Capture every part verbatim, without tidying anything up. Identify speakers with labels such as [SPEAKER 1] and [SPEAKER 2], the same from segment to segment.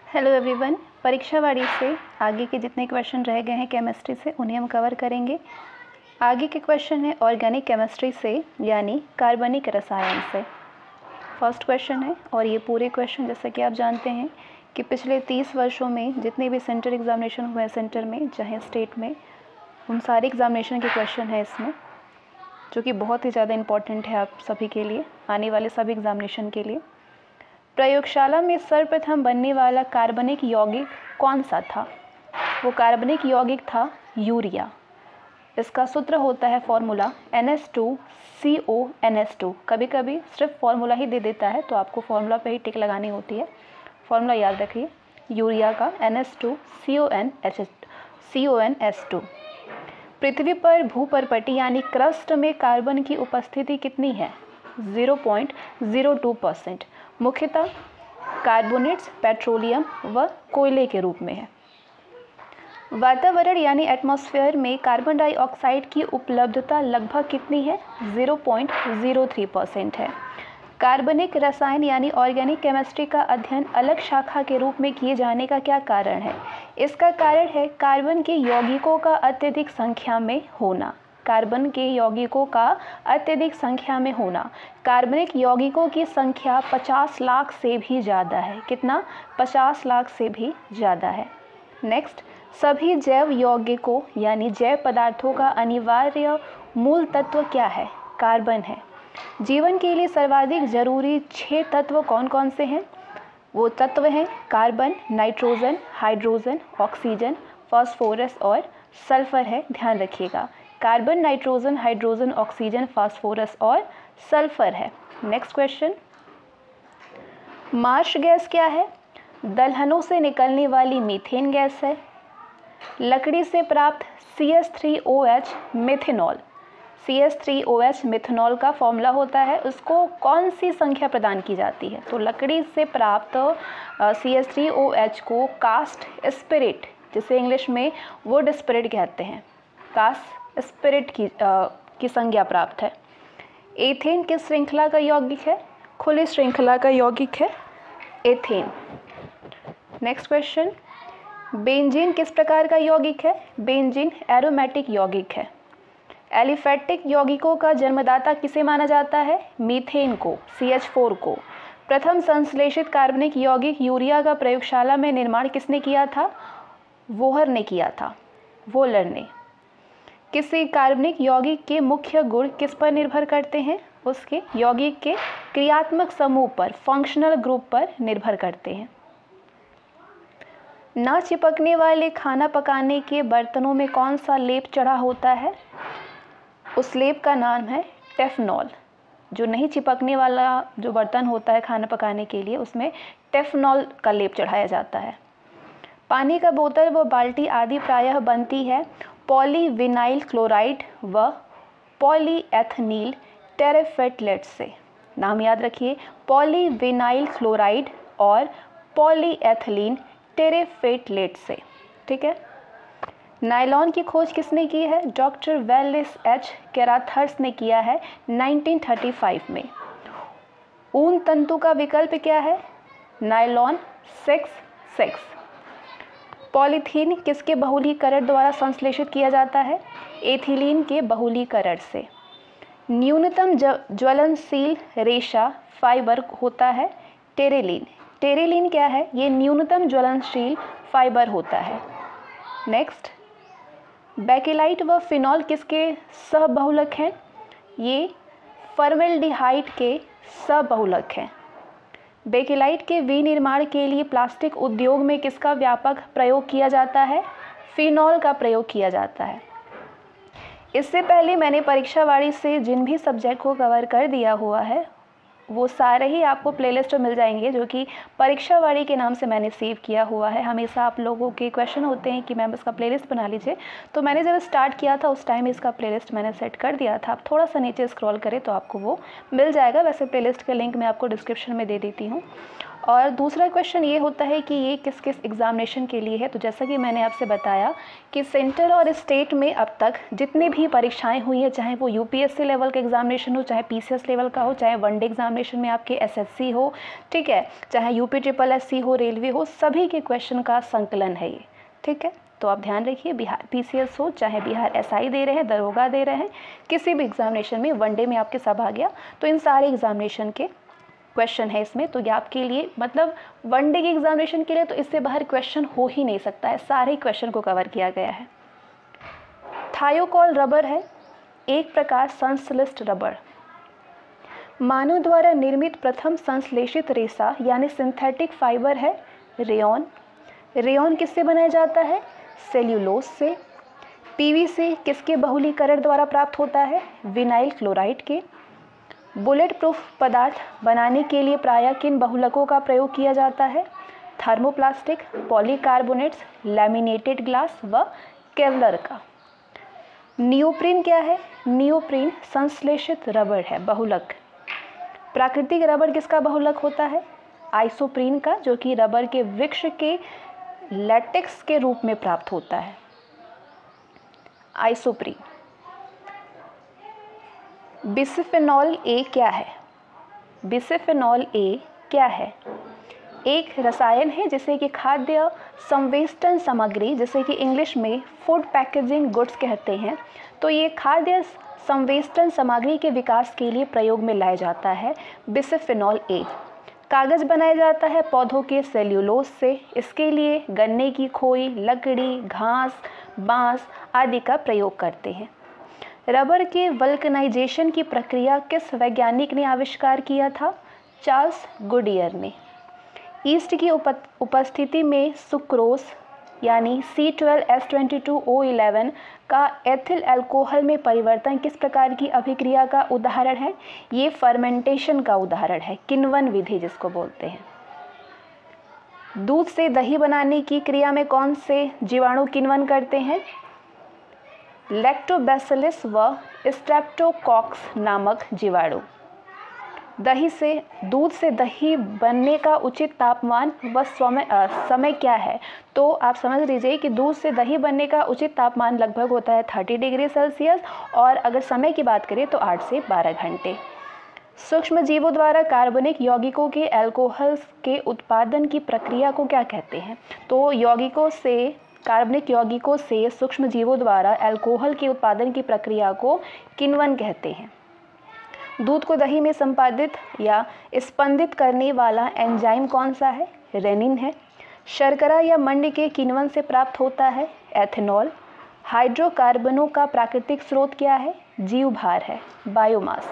[SPEAKER 1] Hello everyone, परीक्षावाड़ी से आगे के जितने क्वेश्चन रह गए हैं केमिस्ट्री से उन्हें हम कवर करेंगे। आगे के क्वेश्चन है ऑर्गेनिक केमिस्ट्री से यानी कार्बनिक रसायन से। फर्स्ट क्वेश्चन है और ये पूरे क्वेश्चन जैसे कि आप जानते हैं कि पिछले तीस वर्षों में जितने भी सेंटर एग्जामिनेशन हुए हैं सेंटर में चाहे स्टेट में, उन सारे एग्जामिनेशन के क्वेश्चन है इसमें, जो कि बहुत ही ज़्यादा इम्पॉर्टेंट है आप सभी के लिए, आने वाले सभी एग्जामिनेशन के लिए। प्रयोगशाला में सर्वप्रथम बनने वाला कार्बनिक यौगिक कौन सा था? वो कार्बनिक यौगिक था यूरिया। इसका सूत्र होता है formula N S two C O N S two. कभी कभी सिर्फ फॉर्मूला ही दे देता है तो आपको फॉर्मूला पे ही टिक लगानी होती है। फॉर्मूला याद रखिए यूरिया का N S two C O N H C O N S two. पृथ्वी पर भूपर्पटी यानी क्रस्ट में कार्बन की उपस्थिति कितनी है? Zero point zero two percent. मुख्यतः कार्बोनेट्स, पेट्रोलियम व कोयले के रूप में है। वातावरण यानी एटमॉस्फेयर में कार्बन डाइऑक्साइड की उपलब्धता लगभग कितनी है? Zero point zero three percent है। कार्बनिक रसायन यानी ऑर्गेनिक केमिस्ट्री का अध्ययन अलग शाखा के रूप में किए जाने का क्या कारण है? इसका कारण है कार्बन के यौगिकों का अत्यधिक संख्या में होना। कार्बन के यौगिकों का अत्यधिक संख्या में होना। कार्बनिक यौगिकों की संख्या पचास लाख से भी ज़्यादा है। कितना? पचास लाख से भी ज़्यादा है। नेक्स्ट, सभी जैव यौगिकों यानी जैव पदार्थों का अनिवार्य मूल तत्व क्या है? कार्बन है। जीवन के लिए सर्वाधिक जरूरी छह तत्व कौन कौन से हैं? वो तत्व हैं carbon, nitrogen, hydrogen, oxygen, phosphorus और सल्फर है। ध्यान रखिएगा, carbon, nitrogen, hydrogen, oxygen, phosphorus और सल्फर है। नेक्स्ट क्वेश्चन, मार्श गैस क्या है? दलहनों से निकलने वाली मीथेन गैस है। लकड़ी से प्राप्त C H three O H methanol, C H three O H methanol का फॉर्मूला होता है, उसको कौन सी संख्या प्रदान की जाती है? तो लकड़ी से प्राप्त C H three O H को कास्ट स्पिरिट, जिसे इंग्लिश में वुड स्पिरिट कहते हैं, कास्ट स्पिरिट की आ, की संज्ञा प्राप्त है। एथेन किस श्रृंखला का यौगिक है? खुली श्रृंखला का यौगिक है एथेन। नेक्स्ट क्वेश्चन, बेंजीन किस प्रकार का यौगिक है? बेंजीन एरोमेटिक यौगिक है। एलिफेटिक यौगिकों का जन्मदाता किसे माना जाता है? मीथेन को, सी एच फोर को। प्रथम संश्लेषित कार्बनिक यौगिक यूरिया का प्रयोगशाला में निर्माण किसने किया था? वोहर ने किया था, वोलर ने। किसी कार्बनिक यौगिक के मुख्य गुण किस पर निर्भर करते हैं? उसके यौगिक के क्रियात्मक समूह पर, फंक्शनल ग्रुप पर निर्भर करते हैं। न चिपकने वाले खाना पकाने के बर्तनों में कौन सा लेप चढ़ा होता है? उस लेप का नाम है टेफनॉल। जो नहीं चिपकने वाला जो बर्तन होता है खाना पकाने के लिए, उसमें टेफनॉल का लेप चढ़ाया जाता है। पानी का बोतल व बाल्टी आदि प्रायः बनती है पॉलीविनाइल क्लोराइड व पॉलीएथनील टेरेफेटलेट से। नाम याद रखिए, पॉलीविनाइल क्लोराइड और पॉलीएथिलीन टेरेफेटलेट से। ठीक है। नायलॉन की खोज किसने की है? डॉक्टर वेलिस एच कैराथर्स ने किया है नाइनटीन थर्टी फाइव में। ऊन तंतु का विकल्प क्या है? Nylon six six. पॉलीथीन किसके बहुलीकरण द्वारा संश्लेषित किया जाता है? एथिलीन के बहुलीकरण से। न्यूनतम ज्वलनशील रेशा फाइबर होता है टेरेलिन। टेरेलिन क्या है? ये न्यूनतम ज्वलनशील फाइबर होता है। नेक्स्ट, बेकेलाइट व फिनॉल किसके सहबहुलक हैं? ये फॉर्मेल्डिहाइड के सहबहुलक हैं। बेकेलाइट के विनिर्माण के लिए प्लास्टिक उद्योग में किसका व्यापक प्रयोग किया जाता है? फिनॉल का प्रयोग किया जाता है। इससे पहले मैंने परीक्षावाड़ी से जिन भी सब्जेक्ट को कवर कर दिया हुआ है वो सारे ही आपको प्लेलिस्ट में मिल जाएंगे, जो कि परीक्षावाड़ी के नाम से मैंने सेव किया हुआ है। हमेशा आप लोगों के क्वेश्चन होते हैं कि मैम इसका प्लेलिस्ट बना लीजिए, तो मैंने जब स्टार्ट किया था उस टाइम इसका प्लेलिस्ट मैंने सेट कर दिया था। आप थोड़ा सा नीचे स्क्रॉल करें तो आपको वो मिल जाएगा। वैसे प्लेलिस्ट का लिंक मैं आपको डिस्क्रिप्शन में दे देती हूँ। और दूसरा क्वेश्चन ये होता है कि ये किस किस एग्ज़ामिनेशन के लिए है। तो जैसा कि मैंने आपसे बताया कि सेंट्रल और स्टेट में अब तक जितनी भी परीक्षाएं हुई हैं, चाहे वो यूपीएससी लेवल का एग्जामिनेशन हो, चाहे पीसीएस लेवल का हो, चाहे वनडे एग्जामिनेशन में आपके एसएससी हो, ठीक है, चाहे यूपी ट्रिपल एससी हो, रेलवे हो, सभी के क्वेश्चन का संकलन है ये, ठीक है। तो आप ध्यान रखिए, बिहार पीसीएस हो, चाहे बिहार एसआई दे रहे हैं, दरोगा दे रहे हैं, किसी भी एग्जामिनेशन में वनडे में आपके सब आ गया, तो इन सारे एग्जामिनेशन के क्वेश्चन है इसमें। तो ये आपके लिए मतलब वनडे के एग्जामिनेशन के लिए तो इससे बाहर क्वेश्चन हो ही नहीं सकता है, सारे क्वेश्चन को कवर किया गया है। थायोकॉल रबर है एक प्रकार संश्लिष्ट रबर। मानव द्वारा निर्मित प्रथम संश्लेषित रेशा यानी सिंथेटिक फाइबर है रेयॉन। रेयॉन किससे बनाया जाता है? सेल्यूलोज से। पीवीसी किसके बहुलीकरण द्वारा प्राप्त होता है? विनाइल क्लोराइड के। बुलेट प्रूफ पदार्थ बनाने के लिए प्रायः किन बहुलकों का प्रयोग किया जाता है? थर्मोप्लास्टिक, पॉलीकार्बोनेट्स, लैमिनेटेड ग्लास व केवलर का। नियोप्रीन क्या है? नियोप्रीन संश्लेषित रबर है, बहुलक। प्राकृतिक रबर किसका बहुलक होता है? आइसोप्रीन का, जो कि रबर के वृक्ष के लैटेक्स के रूप में प्राप्त होता है, आइसोप्रीन। बिस्फेनॉल ए क्या है? बिस्फेनॉल ए क्या है? एक रसायन है जिसे कि खाद्य संवेष्टन सामग्री, जिसे कि इंग्लिश में फूड पैकेजिंग गुड्स कहते हैं। तो ये खाद्य संवेष्टन सामग्री के विकास के लिए प्रयोग में लाया जाता है बिस्फेनॉल ए। कागज़ बनाया जाता है पौधों के सेल्यूलोज से। इसके लिए गन्ने की खोई, लकड़ी, घास, बांस आदि का प्रयोग करते हैं। रबर के वल्कनाइजेशन की प्रक्रिया किस वैज्ञानिक ने आविष्कार किया था? चार्ल्स गुडियर ने। ईस्ट की उपस्थिति में सुक्रोज यानी C twelve S twenty two O eleven का एथिल अल्कोहल में परिवर्तन किस प्रकार की अभिक्रिया का उदाहरण है? ये फर्मेंटेशन का उदाहरण है, किण्वन विधि जिसको बोलते हैं। दूध से दही बनाने की क्रिया में कौन से जीवाणु किण्वन करते हैं? लैक्टोबैसिलस व स्ट्रेप्टोकॉक्स नामक जीवाणु। दही से दूध से दही बनने का उचित तापमान व समय समय क्या है? तो आप समझ लीजिए कि दूध से दही बनने का उचित तापमान लगभग होता है तीस डिग्री सेल्सियस, और अगर समय की बात करें तो आठ से बारह घंटे। सूक्ष्म जीवों द्वारा कार्बनिक यौगिकों के अल्कोहल के उत्पादन की प्रक्रिया को क्या कहते हैं? तो यौगिकों से कार्बनिक यौगिकों से सूक्ष्म जीवों द्वारा अल्कोहल के उत्पादन की प्रक्रिया को किण्वन कहते हैं। दूध को दही में संपादित या स्पंदित करने वाला एंजाइम कौन सा है? रेनिन है। शर्करा या मंड के किण्वन से प्राप्त होता है एथेनॉल। हाइड्रोकार्बनों का प्राकृतिक स्रोत क्या है? जीवभार है, बायोमास।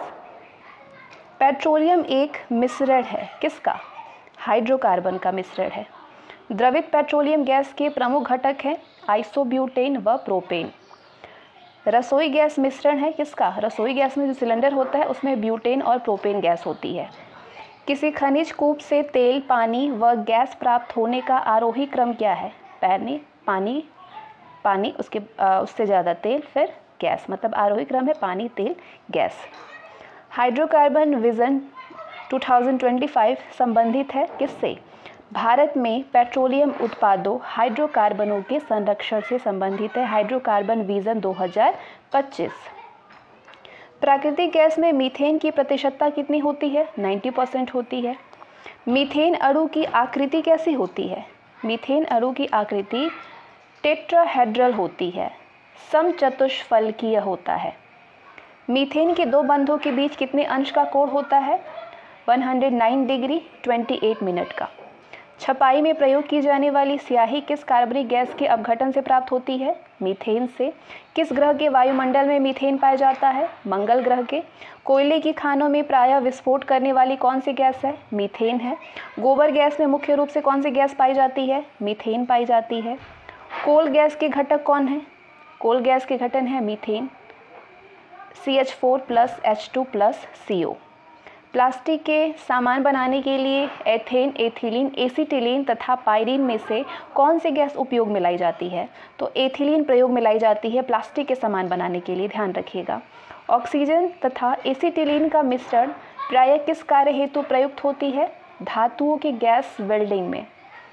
[SPEAKER 1] पेट्रोलियम एक मिश्रण है, किसका? हाइड्रोकार्बन का मिश्रण है। द्रवित पेट्रोलियम गैस के प्रमुख घटक हैं आइसोब्यूटेन व प्रोपेन। रसोई गैस मिश्रण है, किसका? रसोई गैस में जो सिलेंडर होता है उसमें ब्यूटेन और प्रोपेन गैस होती है। किसी खनिज कूप से तेल, पानी व गैस प्राप्त होने का आरोही क्रम क्या है? पानी पानी पानी उसके आ, उससे ज़्यादा तेल, फिर गैस, मतलब आरोही क्रम है पानी, तेल, गैस। हाइड्रोकार्बन विजन दो हज़ार पच्चीस संबंधित है किससे? भारत में पेट्रोलियम उत्पादों हाइड्रोकार्बनों के संरक्षण से संबंधित है, हाइड्रोकार्बन विजन दो हज़ार पच्चीस। प्राकृतिक गैस में मीथेन की प्रतिशतता कितनी होती है? नब्बे परसेंट होती है। मीथेन अणु की आकृति कैसी होती है? मीथेन अणु की आकृति टेट्राहेड्रल होती है, समचतुष्फलकीय होता है। मीथेन के दो बंधों के बीच कितने अंश का कोण होता है? एक सौ नौ डिग्री अट्ठाईस मिनट का। छपाई में प्रयोग की जाने वाली स्याही किस कार्बनिक गैस के अपघटन से प्राप्त होती है? मीथेन से। किस ग्रह के वायुमंडल में मीथेन पाया जाता है? मंगल ग्रह के। कोयले की खानों में प्रायः विस्फोट करने वाली कौन सी गैस है? मीथेन है। गोबर गैस में मुख्य रूप से कौन सी गैस पाई जाती है? मीथेन पाई जाती है। कोल गैस के घटक कौन है? कोल गैस के घटक है methane, C H four plus H two plus C O. Plastic के सामान बनाने के लिए एथेन, एथिलीन, एसीटिलीन तथा पायरीन में से कौन सी गैस उपयोग में लाई जाती है? तो एथिलीन प्रयोग में लाई जाती है प्लास्टिक के सामान बनाने के लिए, ध्यान रखिएगा। ऑक्सीजन तथा एसीटिलीन का मिश्रण प्रायः किस कार्य हेतु प्रयुक्त होती है? धातुओं की गैस वेल्डिंग में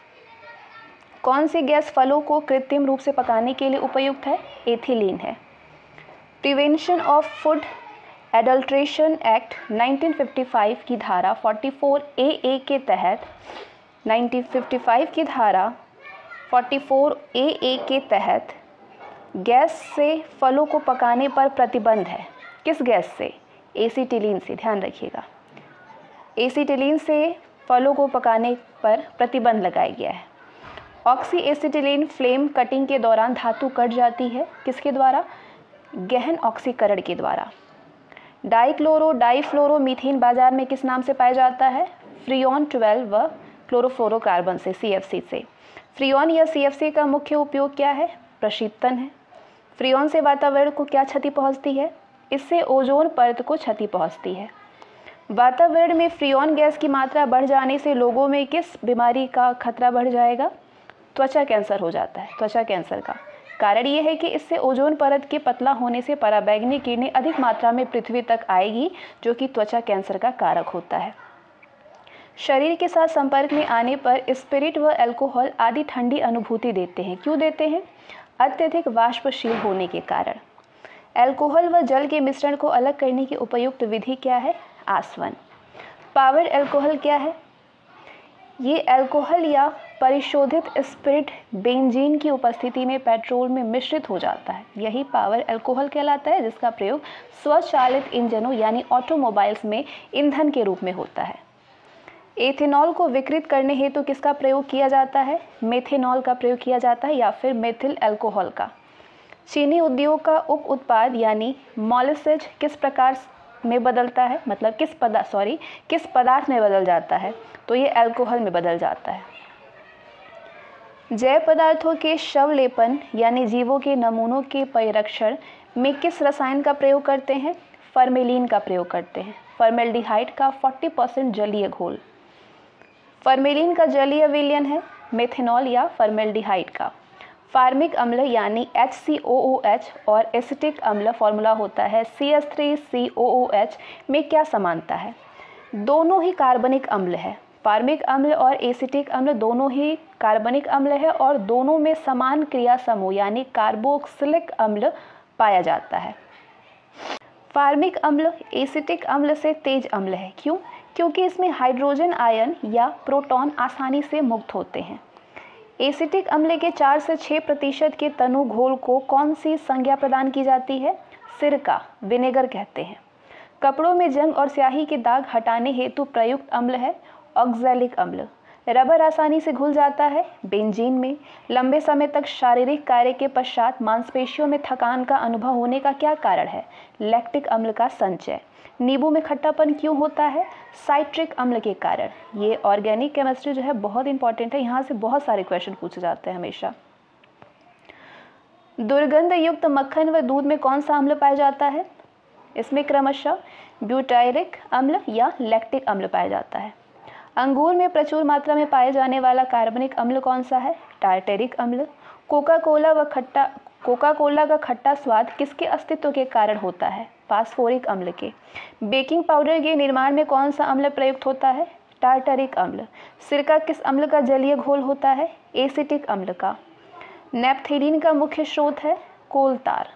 [SPEAKER 1] कौन सी गैस फलों को कृत्रिम रूप से पकाने के लिए उपयुक्त है? एथिलीन है। Prevention of food adulteration act nineteen fifty five की धारा फोर्टी फोर ए ए के तहत नाइनटीन फिफ्टी फाइव की धारा फोर्टी फोर ए ए के तहत गैस से फलों को पकाने पर प्रतिबंध है। किस गैस से? एसिटिलीन से, ध्यान रखिएगा। एसिटिलीन से फलों को पकाने पर प्रतिबंध लगाया गया है। ऑक्सी एसिटिलीन फ्लेम कटिंग के दौरान धातु कट जाती है, किसके द्वारा? गहन ऑक्सीकरण के द्वारा। डाइक्लोरो डाइफ्लोरो मीथेन बाजार में किस नाम से पाया जाता है? फ्रियोन ट्वेल्व व क्लोरोफ्लोरोकार्बन से, सी एफ सी से। फ्रियोन या सी एफ सी का मुख्य उपयोग क्या है? प्रशीतन है। फ्रियोन से वातावरण को क्या क्षति पहुंचती है? इससे ओजोन परत को क्षति पहुंचती है। वातावरण में फ्रियोन गैस की मात्रा बढ़ जाने से लोगों में किस बीमारी का खतरा बढ़ जाएगा? त्वचा कैंसर हो जाता है, त्वचा कैंसर का। कारण ये है कि इससे ओजोन परत के पतला होने से पराबैंगनी किरणें अधिक मात्रा में पृथ्वी तक आएगी, जो कि त्वचा कैंसर का कारक होता है। शरीर के साथ संपर्क में आने पर स्पिरिट व अल्कोहल आदि ठंडी अनुभूति देते हैं। क्यों देते हैं? अत्यधिक वाष्पशील होने के कारण। अल्कोहल व जल के मिश्रण को अलग करने की उपयुक्त विधि क्या है? आसवन। पावर अल्कोहल क्या है? ये अल्कोहल या परिशोधित स्पिरिट बेंजीन की उपस्थिति में पेट्रोल में मिश्रित हो जाता है, यही पावर अल्कोहल कहलाता है, जिसका प्रयोग स्वचालित इंजनों यानी ऑटोमोबाइल्स में ईंधन के रूप में होता है। एथेनॉल को विकृत करने हेतु तो किसका प्रयोग किया जाता है? मेथेनॉल का प्रयोग किया जाता है या फिर मेथिल अल्कोहल का। चीनी उद्योग का उप उत्पाद यानी मॉलिसेज किस प्रकार में बदलता है, मतलब किस पदार्थ सॉरी किस पदार्थ में बदल जाता है? तो ये अल्कोहल में बदल जाता है। जैव पदार्थों के शवलेपन यानी जीवों के नमूनों के परिरक्षण में किस रसायन का प्रयोग करते हैं? फॉर्मेलिन का प्रयोग करते हैं। फॉर्मेल्डिहाइड का चालीस परसेंट जलीय घोल। फॉर्मेलिन का जलीय विलयन है मेथेनॉल या फॉर्मेल्डिहाइड का। फार्मिक अम्ल यानी H C O O H और एसिटिक अम्ल फॉर्मूला होता है C H three C O O H में क्या समानता है? दोनों ही कार्बनिक अम्ल है। फार्मिक अम्ल और एसिटिक अम्ल दोनों ही कार्बनिक अम्ल है और दोनों में समान क्रिया समूह यानी कार्बोक्सिलिक अम्ल पाया जाता है। फार्मिक अम्ल एसिटिक अम्ल से तेज अम्ल है। क्यों? क्योंकि इसमें हाइड्रोजन आयन या प्रोटॉन आसानी से मुक्त होते हैं। एसिटिक अम्ल के चार से छः प्रतिशत के तनु घोल को कौन सी संज्ञा प्रदान की जाती है? सिरका, विनेगर कहते हैं। कपड़ों में जंग और स्याही के दाग हटाने हेतु प्रयुक्त अम्ल है ऑक्सैलिक अम्ल। रबर आसानी से घुल जाता है बेंजीन में। लंबे समय तक शारीरिक कार्य के पश्चात मांसपेशियों में थकान का अनुभव होने का क्या कारण है? लैक्टिक अम्ल का संचय। नींबू में खट्टापन क्यों होता है? साइट्रिक अम्ल के कारण। ये ऑर्गेनिक केमिस्ट्री जो है बहुत इंपॉर्टेंट है, यहाँ से बहुत सारे क्वेश्चन पूछे जाते हैं हमेशा। दुर्गंध युक्त मक्खन व दूध में कौन सा अम्ल पाया जाता है? इसमें क्रमशः ब्यूटाइरिक अम्ल या लैक्टिक अम्ल पाया जाता है। अंगूर में प्रचुर मात्रा में पाए जाने वाला कार्बनिक अम्ल कौन सा है? टार्टेरिक अम्ल। कोका कोला व खट्टा कोका कोला का खट्टा स्वाद किसके अस्तित्व के कारण होता है? फास्फोरिक अम्ल के। बेकिंग पाउडर के निर्माण में कौन सा अम्ल प्रयुक्त होता है? टार्टरिक अम्ल। सिरका किस अम्ल का जलीय घोल होता है? एसिटिक अम्ल का। नेपथेलीन का मुख्य स्रोत है कोलतार।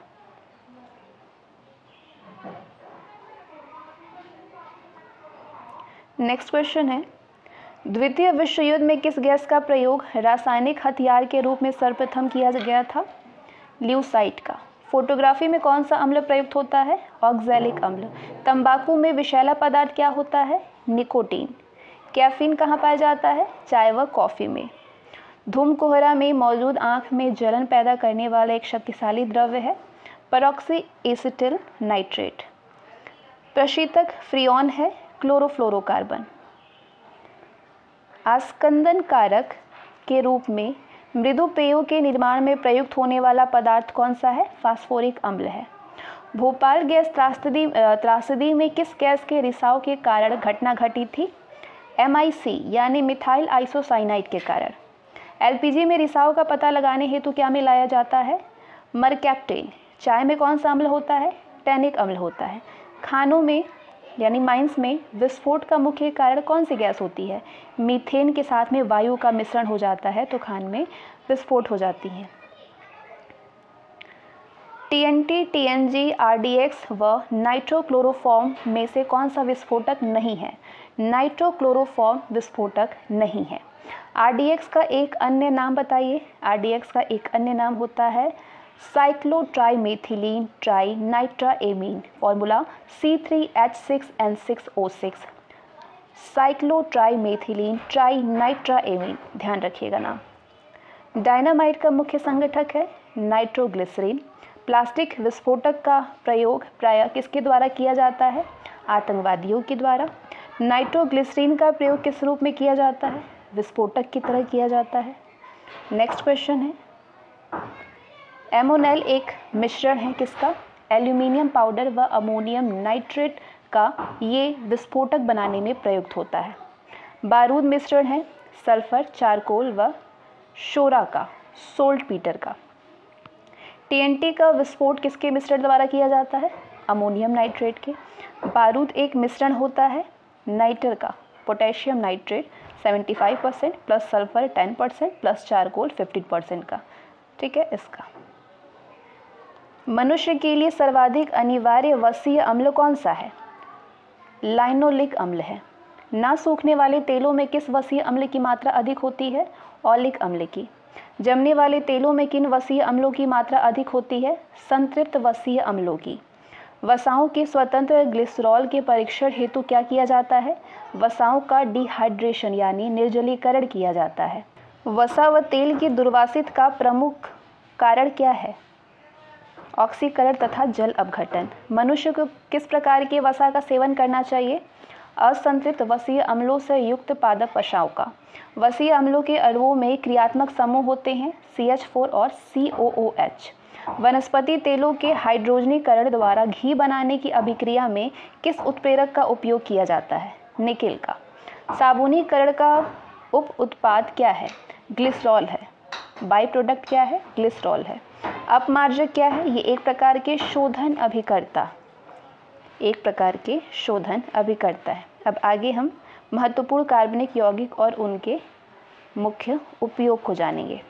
[SPEAKER 1] नेक्स्ट क्वेश्चन है, द्वितीय विश्व युद्ध में किस गैस का प्रयोग रासायनिक हथियार के रूप में सर्वप्रथम किया गया था? ल्यूसाइट का। फोटोग्राफी में कौन सा अम्ल प्रयुक्त होता है? ऑक्सैलिक अम्ल। तंबाकू में विषैला पदार्थ क्या होता है? निकोटीन। कैफीन कहाँ पाया जाता है? चाय व कॉफ़ी में। धूम कोहरा में मौजूद आँख में जलन पैदा करने वाला एक शक्तिशाली द्रव्य है परऑक्सी एसिटिल नाइट्रेट। प्रशीतक फ्रियोन है क्लोरोफ्लोरोकार्बन। आस्कंदन कारक के रूप में मृदु पेयों के निर्माण में प्रयुक्त होने वाला पदार्थ कौन सा है? फास्फोरिक अम्ल है। भोपाल गैस त्रासदी त्रासदी में किस गैस के रिसाव के कारण घटना घटी थी? एम आई सी यानी मिथाइल आइसोसाइनाइड के कारण। एल पी जी में रिसाव का पता लगाने हेतु क्या मिलाया जाता है? मरकैप्टेन। चाय में कौन सा अम्ल होता है? टैनिक अम्ल होता है। खानों में यानी माइंस में विस्फोट का मुख्य कारण कौन सी गैस होती है? मीथेन के साथ में वायु का मिश्रण हो जाता है तो खान में विस्फोट हो जाती है। टीएनटी, टीएनजी, आरडीएक्स व नाइट्रोक्लोरोफॉर्म में से कौन सा विस्फोटक नहीं है? नाइट्रोक्लोरोफॉर्म विस्फोटक नहीं है। आरडीएक्स का एक अन्य नाम बताइए। आरडीएक्स का एक अन्य नाम होता है cyclotrimethylene trinitramine, formula C three H six N six O six. Cyclotrimethylene trinitramine, ध्यान रखिएगा नाम। डायनामाइट का मुख्य संगठक है नाइट्रोग्लिसरीन। प्लास्टिक विस्फोटक का प्रयोग प्रायः किसके द्वारा किया जाता है? आतंकवादियों के द्वारा। नाइट्रोग्लिसरीन का प्रयोग किस रूप में किया जाता है? विस्फोटक की तरह किया जाता है। नेक्स्ट क्वेश्चन है, एमोनेल एक मिश्रण है किसका? एल्यूमिनियम पाउडर व अमोनियम नाइट्रेट का, ये विस्फोटक बनाने में प्रयुक्त होता है। बारूद मिश्रण है सल्फर, चारकोल व शोरा का, सोल्ट पीटर का। टीएनटी का विस्फोट किसके मिश्रण द्वारा किया जाता है? अमोनियम नाइट्रेट के। बारूद एक मिश्रण होता है नाइटर का, पोटेशियम नाइट्रेट पचहत्तर परसेंट प्लस सल्फर दस परसेंट प्लस चारकोल पंद्रह परसेंट का, ठीक है। इसका मनुष्य के लिए सर्वाधिक अनिवार्य वसीय अम्ल कौन सा है? लाइनोलिक अम्ल है। ना सूखने वाले तेलों में किस वसीय अम्ल की मात्रा अधिक होती है? ऑलिक अम्ल की। जमने वाले तेलों में किन वसीय अम्लों की मात्रा अधिक होती है? संतृप्त वसीय अम्लों की। वसाओं के स्वतंत्र ग्लिसरॉल के परीक्षण हेतु क्या किया जाता है? वसाओं का डिहाइड्रेशन यानी निर्जलीकरण किया जाता है। वसा व तेल की दुर्वासित का प्रमुख कारण क्या है? ऑक्सीकरण तथा जल अपघटन। मनुष्य को किस प्रकार के वसा का सेवन करना चाहिए? असंतृप्त वसीय अम्लों से युक्त पादप वसाओं का। वसीय अम्लों के अणुओं में क्रियात्मक समूह होते हैं सी एच फोर और सी ओ ओ एच। वनस्पति तेलों के हाइड्रोजनीकरण द्वारा घी बनाने की अभिक्रिया में किस उत्प्रेरक का उपयोग किया जाता है? निकेल का। साबुनीकरण का उप उत्पाद क्या है? ग्लिसरॉल है। बाई प्रोडक्ट क्या है? ग्लिसरॉल है। अपमार्जक क्या है? ये एक प्रकार के शोधन अभिकर्ता एक प्रकार के शोधन अभिकर्ता है। अब आगे हम महत्वपूर्ण कार्बनिक यौगिक और उनके मुख्य उपयोग को जानेंगे।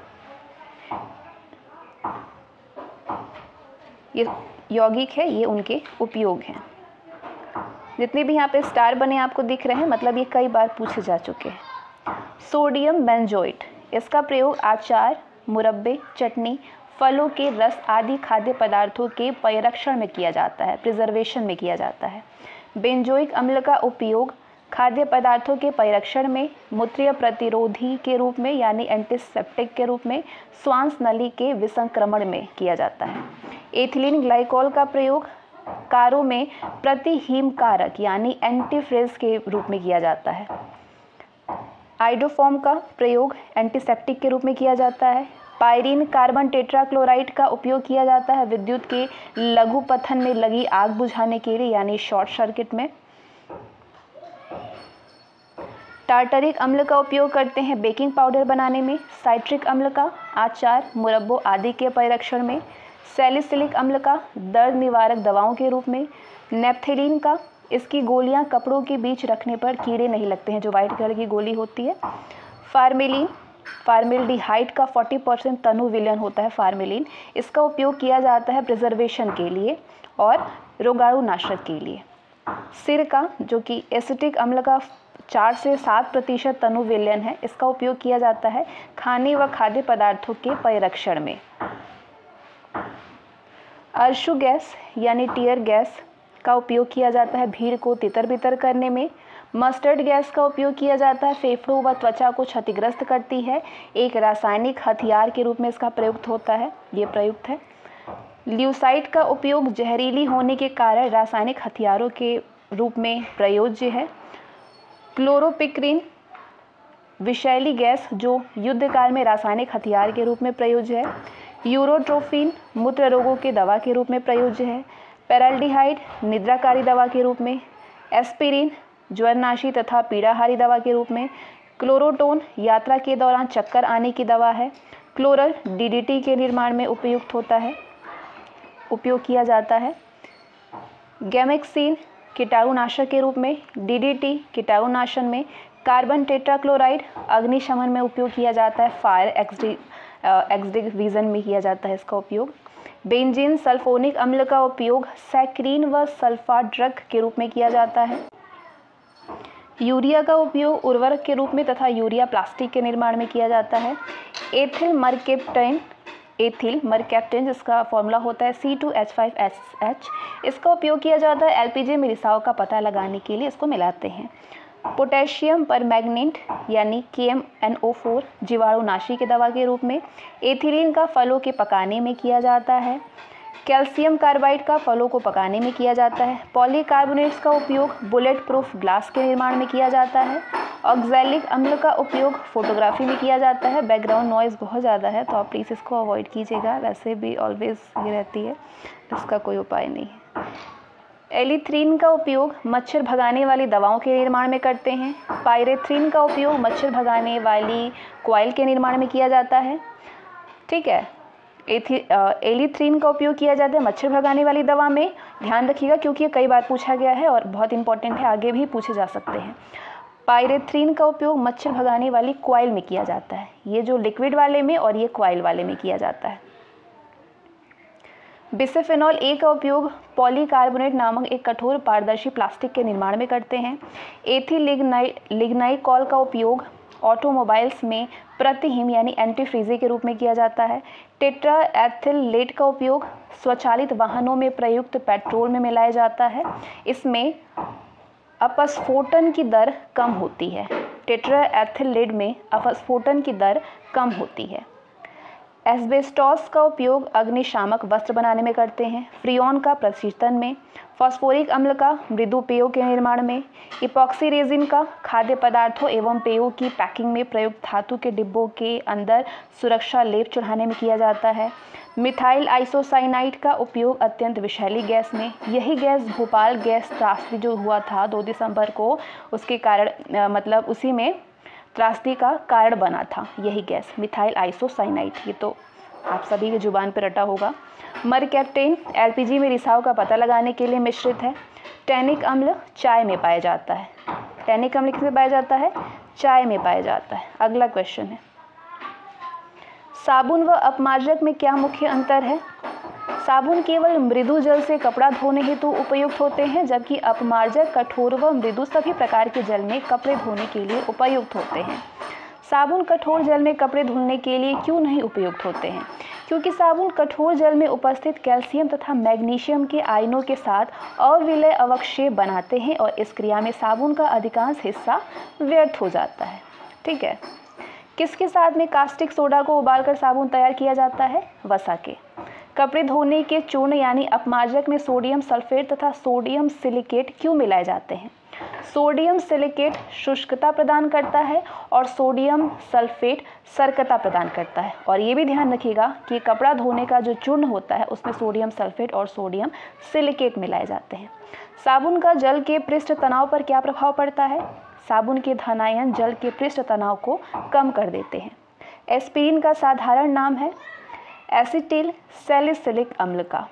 [SPEAKER 1] ये यौगिक है, ये उनके उपयोग हैं। जितने भी यहाँ पे स्टार बने आपको दिख रहे हैं, मतलब ये कई बार पूछे जा चुके हैं। सोडियम बेंजोएट, इसका प्रयोग अचार, मुरब्बे, चटनी, फलों के रस आदि खाद्य पदार्थों के परिरक्षण में किया जाता है, प्रिजर्वेशन में किया जाता है। बेंजोइक अम्ल का उपयोग खाद्य पदार्थों के परिरक्षण में, मूत्रीय प्रतिरोधी के रूप में यानी एंटीसेप्टिक के रूप में, श्वास नली के विसंक्रमण में किया जाता है। एथिलीन ग्लाइकोल का प्रयोग कारों में प्रतिहीमकारक यानी एंटीफ्रेज के रूप में किया जाता है। आइडोफॉर्म का प्रयोग एंटीसेप्टिक के रूप में किया जाता है। पायरीन कार्बन टेट्राक्लोराइड का उपयोग किया जाता है विद्युत के लघु पथन में लगी आग बुझाने के लिए यानी शॉर्ट सर्किट में। टार्टरिक अम्ल का उपयोग करते हैं बेकिंग पाउडर बनाने में। साइट्रिक अम्ल का अचार, मुरब्बों आदि के परिरक्षण में। सैलिसिलिक अम्ल का दर्द निवारक दवाओं के रूप में। नेप्थेलीन का, इसकी गोलियां कपड़ों के बीच रखने पर कीड़े नहीं लगते हैं, जो वाइट कलर की गोली होती है। फार्मेलिन, फार्मेल्डिहाइड का चालीस परसेंट तनु विलयन होता है फार्मेलिन। इसका उपयोग किया जाता है प्रिजर्वेशन के लिए और रोगाणुनाशक के लिए। सिरका, जो कि एसिटिक अम्ल का चार से सात प्रतिशत तनु विलयन है, इसका उपयोग किया जाता है खाने व खाद्य पदार्थों के परिरक्षण में। अर्शु गैस यानी टीयर गैस का उपयोग किया जाता है भीड़ को तितर बितर करने में। मस्टर्ड गैस का उपयोग किया जाता है फेफड़ों व त्वचा को क्षतिग्रस्त करती है, एक रासायनिक हथियार के रूप में इसका प्रयुक्त होता है, ये प्रयुक्त है। ल्यूसाइड का उपयोग जहरीली होने के कारण रासायनिक हथियारों के रूप में प्रयोज्य है। क्लोरोपिक्रीन विषैली गैस जो युद्ध काल में रासायनिक हथियार के रूप में प्रयोज्य है। यूरोट्रोफिन मूत्र रोगों के दवा के रूप में प्रयोज्य है। पैराल्डिहाइड निद्राकारी दवा के रूप में। एस्पिरिन ज्वरनाशी तथा पीड़ाहारी दवा के रूप में। क्लोरोटोन यात्रा के दौरान चक्कर आने की दवा है। क्लोरल डीडीटी के निर्माण में उपयुक्त होता है, उपयोग किया जाता है। गैमेक्सिन कीटाणुनाशक के रूप में, डीडीटी कीटाणुनाशन में, कार्बन टेट्राक्लोराइड अग्निशमन में उपयोग किया जाता है, फायर एक्सटिंग्विशन में किया जाता है इसका उपयोग। बेंजीन सल्फोनिक अम्ल का उपयोग सैक्रीन व सल्फार ड्रग के रूप में किया जाता है। यूरिया का उपयोग उर्वरक के रूप में तथा यूरिया प्लास्टिक के निर्माण में किया जाता है। एथिल मरकेप्टेन एथिल मरकेप्टेन जिसका फॉर्मूला होता है C two H five S H, इसका उपयोग किया जाता है एलपीजी में रिसाव का पता लगाने के लिए, इसको मिलाते हैं। पोटेशियम परमैंगनेट यानी K M N O four जीवाणुनाशी की दवा के रूप में। एथिलीन का फलों के पकाने में किया जाता है। कैल्शियम कार्बाइड का फलों को पकाने में किया जाता है। पॉलीकार्बोनेट्स का उपयोग बुलेट प्रूफ ग्लास के निर्माण में किया जाता है। ऑक्सैलिक अम्ल का उपयोग फोटोग्राफी में किया जाता है। बैकग्राउंड नॉइज़ बहुत ज़्यादा है तो आप प्लीज़ इसको अवॉइड कीजिएगा, वैसे भी ऑलवेज ये रहती है, इसका कोई उपाय नहीं है। एलिथ्रीन का उपयोग मच्छर भगाने वाली दवाओं के निर्माण में करते हैं। पायरेथ्रीन का उपयोग मच्छर भगाने वाली कॉइल के निर्माण में किया जाता है। ठीक है, एथी एलिथ्रीन का उपयोग किया जाता है मच्छर भगाने वाली दवा में, ध्यान रखिएगा क्योंकि ये कई बार पूछा गया है और बहुत इंपॉर्टेंट है, आगे भी पूछे जा सकते हैं। पायरेथ्रीन का उपयोग मच्छर भगाने वाली कॉइल में किया जाता है, ये जो लिक्विड वाले में और ये कॉइल वाले में किया जाता है। बिस्फेनॉल ए का उपयोग पॉलीकार्बोनेट नामक एक कठोर पारदर्शी प्लास्टिक के निर्माण में करते हैं। एथिलिग्नाइ लिग्नाइकॉल का उपयोग ऑटोमोबाइल्स में प्रतिहिम यानी एंटी फ्रीजी के रूप में किया जाता है। टेट्रा एथिलेट का उपयोग स्वचालित वाहनों में प्रयुक्त पेट्रोल में मिलाया जाता है, इसमें अपस्फोटन की दर कम होती है। टेट्रा एथिलेट में अपस्फोटन की दर कम होती है। एस्बेस्टॉस का उपयोग अग्निशामक वस्त्र बनाने में करते हैं। फ्रियोन का प्रशीतन में, फास्फोरिक अम्ल का मृदु पेयों के निर्माण में, इपॉक्सी रेजिन का खाद्य पदार्थों एवं पेयों की पैकिंग में प्रयुक्त धातु के डिब्बों के अंदर सुरक्षा लेप चढ़ाने में किया जाता है। मिथाइल आइसोसाइनाइड का उपयोग अत्यंत विषैली गैस में, यही गैस भोपाल गैस त्रासदी जो हुआ था दो दिसंबर को, उसके कारण मतलब उसी में त्रासदी का कारण बना था यही गैस मिथाइल आइसोसाइनाइड, ये तो आप सभी की जुबान पर रटा होगा। मरकैप्टेन एलपीजी में रिसाव का पता लगाने के लिए मिश्रित है। टैनिक अम्ल चाय में पाया जाता है। टैनिक अम्ल किसमें पाया जाता है? चाय में पाया जाता है। अगला क्वेश्चन है, साबुन व अपमार्जक में क्या मुख्य अंतर है? साबुन केवल मृदु जल से कपड़ा धोने हेतु उपयुक्त होते हैं, जबकि अपमार्जक कठोर व मृदु सभी प्रकार के जल में कपड़े धोने के लिए उपयुक्त होते हैं। साबुन कठोर जल में कपड़े धुलने के लिए क्यों नहीं उपयुक्त होते हैं? क्योंकि साबुन कठोर जल में उपस्थित कैल्शियम तथा मैग्नीशियम के आयनों के साथ अविलय अवक्षेप बनाते हैं और इस क्रिया में साबुन का अधिकांश हिस्सा व्यर्थ हो जाता है। ठीक है, किसके साथ में कास्टिक सोडा को उबालकर साबुन तैयार किया जाता है? वसा के। कपड़े धोने के चूर्ण यानी अपमार्जक में सोडियम सल्फेट तथा सोडियम सिलिकेट क्यों मिलाए जाते हैं? सोडियम सिलिकेट शुष्कता प्रदान करता है और सोडियम सल्फेट सर्कता प्रदान करता है। और ये भी ध्यान रखिएगा कि कपड़ा धोने का जो चूर्ण होता है उसमें सोडियम सल्फेट और सोडियम सिलिकेट मिलाए जाते हैं। साबुन का जल के पृष्ठ तनाव पर क्या प्रभाव पड़ता है? साबुन के धनायन जल के पृष्ठ तनाव को कम कर देते हैं। एस्पिरिन का साधारण नाम है एसिटिल सैलिसिलिक अम्ल का।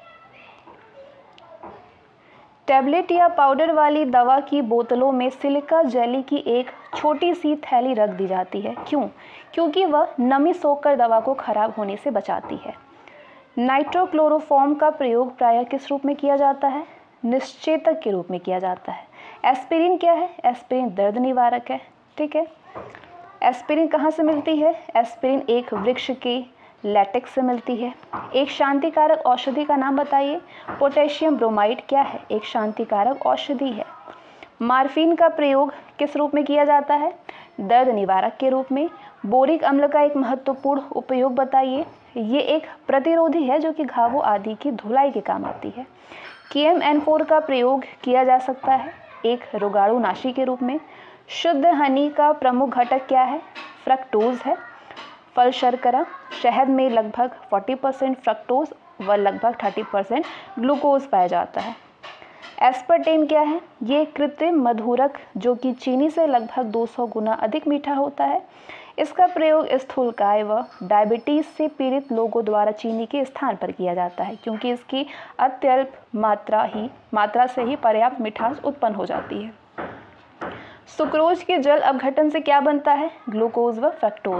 [SPEAKER 1] टैबलेट या पाउडर वाली दवा की बोतलों में सिलिका जेली की एक छोटी सी थैली रख दी जाती है। क्यों? क्योंकि वह नमी सोखकर दवा को खराब होने से बचाती है। नाइट्रोक्लोरोफॉर्म का प्रयोग प्रायः किस रूप में किया जाता है? निश्चेतक के रूप में किया जाता है। एस्पिरिन क्या है? एस्पिरिन दर्द निवारक है। ठीक है, एस्पिरिन कहाँ से मिलती है? एस्पिरिन एक वृक्ष के लैटेक्स से मिलती है। एक शांतिकारक औषधि का नाम बताइए। पोटेशियम ब्रोमाइड क्या है? एक शांतिकारक औषधि है। मार्फिन का प्रयोग किस रूप में किया जाता है? दर्द निवारक के रूप में। बोरिक अम्ल का एक महत्वपूर्ण उपयोग बताइए। ये एक प्रतिरोधी है जो कि घावों आदि की धुलाई के काम आती है। के एम एन फोर का प्रयोग किया जा सकता है एक रोगाणुनाशी के रूप में। शुद्ध हनी का प्रमुख घटक क्या है? फ्रक्टोज है। फल शर्करा, शहद में लगभग चालीस परसेंट फ्रक्टोज व लगभग तीस परसेंट ग्लूकोज पाया जाता है। एस्पर्टेम क्या है? ये कृत्रिम मधुरक जो कि चीनी से लगभग दो सौ गुना अधिक मीठा होता है। इसका प्रयोग स्थूलकाय व डायबिटीज़ से पीड़ित लोगों द्वारा चीनी के स्थान पर किया जाता है, क्योंकि इसकी अत्यल्प मात्रा ही मात्रा से ही पर्याप्त मिठास उत्पन्न हो जाती है। सुक्रोज के जल अपघटन से क्या बनता है? ग्लूकोज व फ्रक्टोज।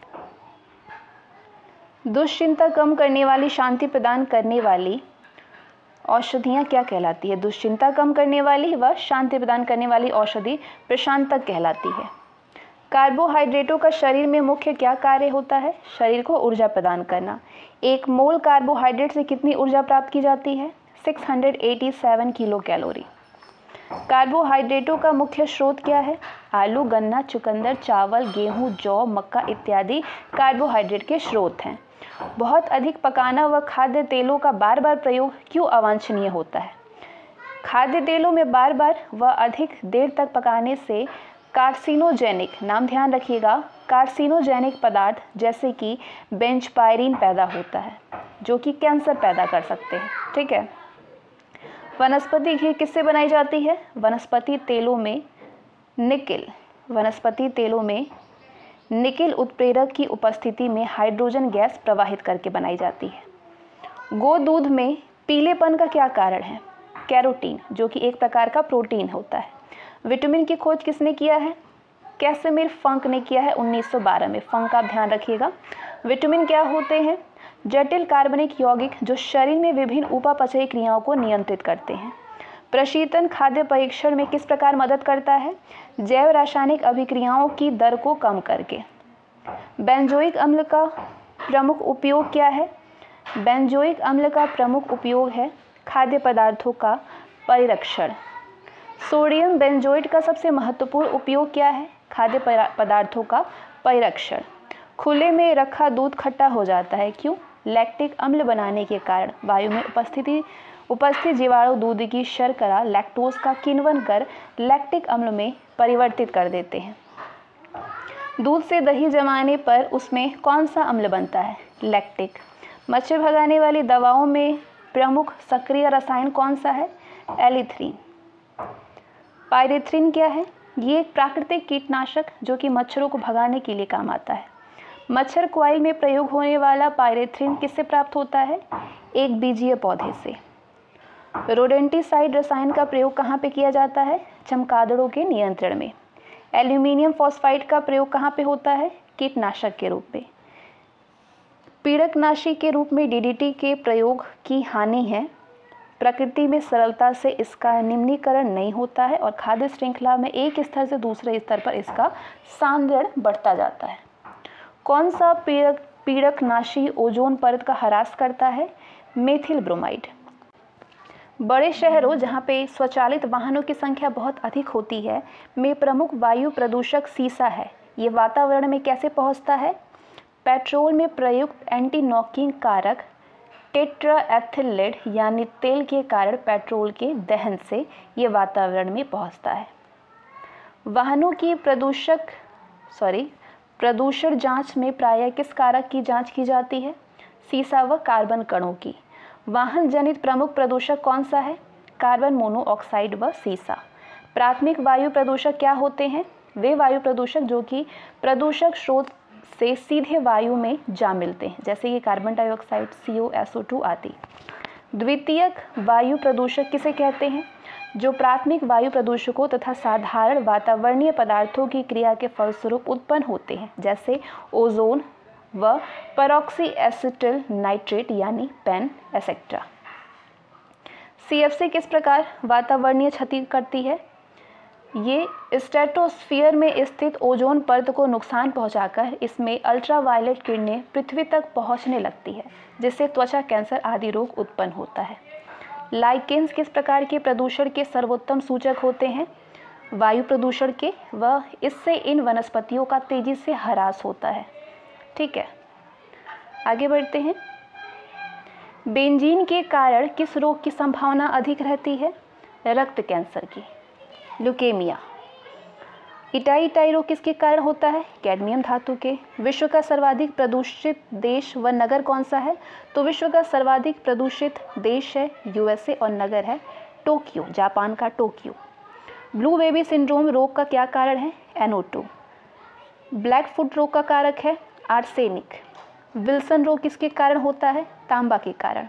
[SPEAKER 1] दुश्चिंता कम करने वाली, शांति प्रदान करने वाली औषधियाँ क्या कहलाती है? दुश्चिंता कम करने वाली व शांति प्रदान करने वाली औषधि प्रशांतक कहलाती है। कार्बोहाइड्रेटों का शरीर में मुख्य क्या कार्य होता है? शरीर को ऊर्जा प्रदान करना। एक मोल कार्बोहाइड्रेट से कितनी ऊर्जा प्राप्त की जाती है? छह सौ सत्तासी किलो कैलोरी। कार्बोहाइड्रेटों का मुख्य स्रोत क्या है? आलू, गन्ना, चुकंदर, चावल, गेहूं, जौ, मक्का इत्यादि कार्बोहाइड्रेट के स्रोत हैं। बहुत अधिक पकाना व खाद्य तेलों का बार बार प्रयोग क्यों अवांछनीय होता है? खाद्य तेलों में बार बार व अधिक देर तक पकाने से कार्सिनोजेनिक, नाम ध्यान रखिएगा, कार्सिनोजेनिक पदार्थ जैसे कि बेंजपायरिन पैदा होता है, जो कि कैंसर पैदा कर सकते हैं। ठीक है। वनस्पति घी किससे बनाई जाती है? वनस्पति तेलों में निकेल वनस्पति तेलों में निकेल उत्प्रेरक की उपस्थिति में हाइड्रोजन गैस प्रवाहित करके बनाई जाती है। गो दूध में पीलेपन का क्या कारण है? कैरोटीन, जो कि एक प्रकार का प्रोटीन होता है। विटामिन की खोज किसने किया है? कैसिमिर फंक ने किया है उन्नीस सौ बारह में। फंक आप ध्यान रखिएगा। विटामिन क्या होते हैं? जटिल कार्बनिक यौगिक जो शरीर में विभिन्न उपापचयी क्रियाओं को नियंत्रित करते हैं। प्रशीतन खाद्य परीक्षण में किस प्रकार मदद करता है? जैव रासायनिक अभिक्रियाओं की दर को कम करके। बेंजोइक अम्ल का प्रमुख उपयोग क्या है? बेंजोइक अम्ल का प्रमुख उपयोग है खाद्य पदार्थों का परिरक्षण। सोडियम बेंजोएट का सबसे महत्वपूर्ण उपयोग क्या है? खाद्य पदार्थों का परिरक्षण। खुले में रखा दूध खट्टा हो जाता है, क्यों? लैक्टिक अम्ल बनाने के कारण वायु में उपस्थिति उपस्थित जीवाणु दूध की शर्करा लैक्टोज का किण्वन कर लैक्टिक अम्ल में परिवर्तित कर देते हैं। दूध से दही जमाने पर उसमें कौन सा अम्ल बनता है? लैक्टिक। मच्छर भगाने वाली दवाओं में प्रमुख सक्रिय रसायन कौन सा है? एलिथ्रीन। पायरेथ्रिन क्या है? ये एक प्राकृतिक कीटनाशक जो कि मच्छरों को भगाने के लिए काम आता है। मच्छर कॉइल में प्रयोग होने वाला पायरेथ्रिन किससे प्राप्त होता है? एक बीजीय पौधे से। रोडेंटिसाइड रसायन का प्रयोग कहाँ पे किया जाता है? चमगादड़ों के नियंत्रण में। एल्यूमिनियम फॉस्फाइड का प्रयोग कहाँ पे होता है? कीटनाशक के रूप में। पीड़कनाशी के रूप में डीडीटी के प्रयोग की हानि है। प्रकृति में सरलता से इसका निम्नीकरण नहीं होता है और खाद्य श्रृंखला में एक स्तर से दूसरे स्तर पर इसका सांद्रण बढ़ता जाता है। कौन सा पीड़क पीड़कनाशी ओजोन परत का ह्रास करता है? Methyl bromide. बड़े शहरों जहाँ पे स्वचालित वाहनों की संख्या बहुत अधिक होती है में प्रमुख वायु प्रदूषक सीसा है। ये वातावरण में कैसे पहुँचता है? पेट्रोल में प्रयुक्त एंटी नॉकिंग कारक टेट्राएथिलेट यानी तेल के कारण पेट्रोल के दहन से ये वातावरण में पहुंचता है। वाहनों की प्रदूषक सॉरी प्रदूषण जांच में प्रायः किस कारक की जांच की जाती है? सीसा व कार्बन कणों की। वाहन जनित प्रमुख प्रदूषक कौन सा है? कार्बन मोनोऑक्साइड व सीसा। प्राथमिक वायु प्रदूषक क्या होते हैं? वे वायु प्रदूषक जो कि प्रदूषक स्रोत से सीधे वायु में जा मिलते हैं, जैसे कि carbon dioxide, C O, S O two आदि। द्वितीयक वायु प्रदूषक किसे कहते हैं? जो प्राथमिक वायु प्रदूषकों तथा साधारण वातावरणीय पदार्थों की क्रिया के फलस्वरूप उत्पन्न होते हैं, जैसे ओजोन व परऑक्सी एसिटिल नाइट्रेट यानी PAN etcetera. C F C किस प्रकार वातावरणीय क्षति करती है? ये स्ट्रेटोस्फीयर में स्थित ओजोन परत को नुकसान पहुंचाकर इसमें अल्ट्रावायलेट किरणें पृथ्वी तक पहुंचने लगती है, जिससे त्वचा कैंसर आदि रोग उत्पन्न होता है। लाइकेन्स किस प्रकार के प्रदूषण के सर्वोत्तम सूचक होते हैं? वायु प्रदूषण के, व इससे इन वनस्पतियों का तेजी से ह्रास होता है। ठीक है, आगे बढ़ते हैं। बेंजीन के कारण किस रोग की संभावना अधिक रहती है? रक्त कैंसर की। ल्यूकेमिया। इटाई इटाई रोग किसके कारण होता है? कैडमियम धातु के। विश्व का सर्वाधिक प्रदूषित देश व नगर कौन सा है? तो विश्व का सर्वाधिक प्रदूषित देश है यूएसए और नगर है टोक्यो, जापान का टोक्यो। ब्लू बेबी सिंड्रोम रोग का क्या कारण है? N O two. Black foot रोग का कारक है आर्सेनिक। विल्सन रोग किसके कारण होता है? तांबा के कारण।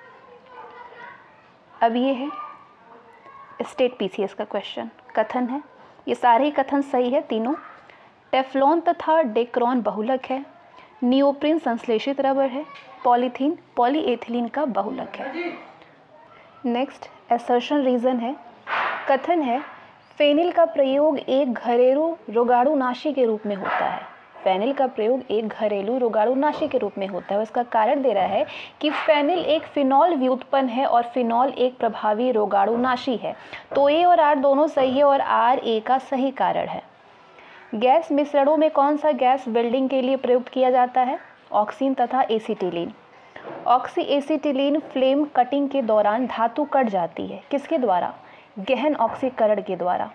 [SPEAKER 1] अब ये है स्टेट पीसीएस का क्वेश्चन, कथन है, ये सारे ही कथन सही है तीनों। टेफ्लॉन तथा डेक्रॉन बहुलक है, नियोप्रीन संश्लेषित रबर है, पॉलीथीन पॉलीएथिलीन का बहुलक है। नेक्स्ट असर्शन रीजन है, कथन है फेनिल का प्रयोग एक घरेलू रोगाणुनाशी के रूप में होता है। फेनिल का प्रयोग एक घरेलू रोगाणुनाशी के रूप में होता है। इसका कारण दे रहा है कि फेनिल एक फिनॉल व्युत्पन्न है और फिनॉल एक प्रभावी रोगाणुनाशी है। तो ए और आर दोनों सही है और आर ए का सही कारण है। गैस मिश्रणों में कौन सा गैस वेल्डिंग के लिए प्रयुक्त किया जाता है? ऑक्सीन तथा acetylene. Oxy acetylene flame cutting के दौरान धातु कट जाती है, किसके द्वारा? गहन ऑक्सीकरण के द्वारा।